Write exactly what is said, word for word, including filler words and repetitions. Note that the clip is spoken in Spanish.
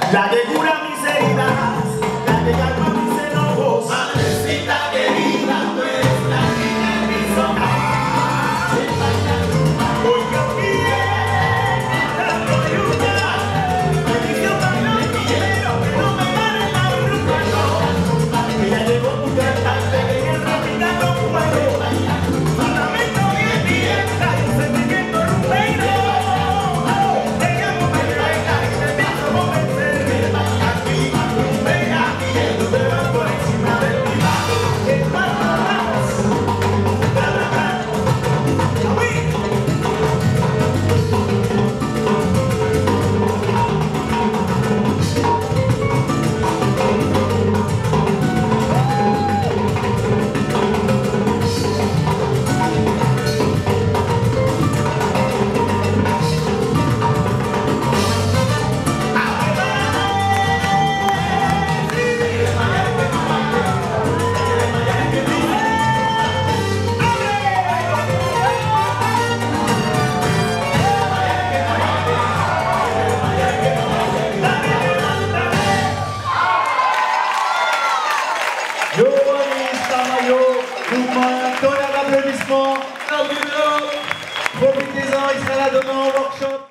La que cura mis heridas, la que calma mis enojos. Madrecita querida, tú eres la niña en mis ojos. Oiga bien, tanto lluvia, bendición para el quiero, que no me pare la ruta. Que ya llegó tu cantante, que en rápida no puedo. Fundamento bien directa y un sentimiento rumbeiro. Profitez-en, il sera là demain au workshop.